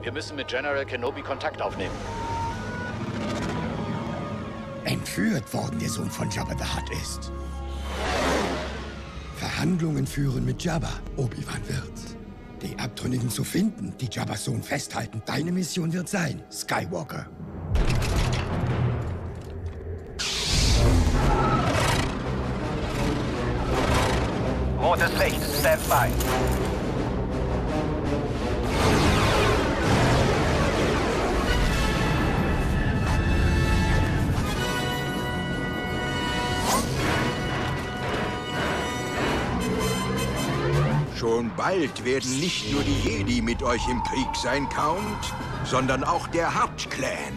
Wir müssen mit General Kenobi Kontakt aufnehmen. Entführt worden der Sohn von Jabba the Hutt ist. Verhandlungen führen mit Jabba, Obi-Wan wird's. Die Abtrünnigen zu finden, die Jabbas Sohn festhalten. Deine Mission wird sein, Skywalker. Rotes Licht, stand by. Schon bald werden nicht nur die Jedi mit euch im Krieg sein, Count, sondern auch der Hutt-Clan.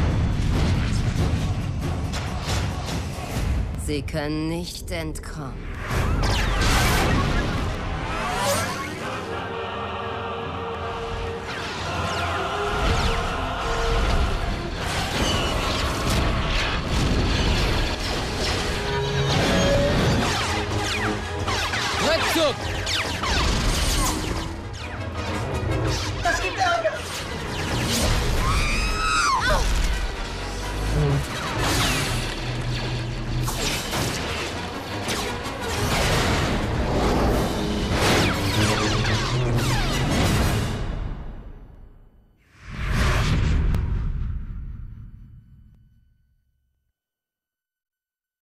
Sie können nicht entkommen.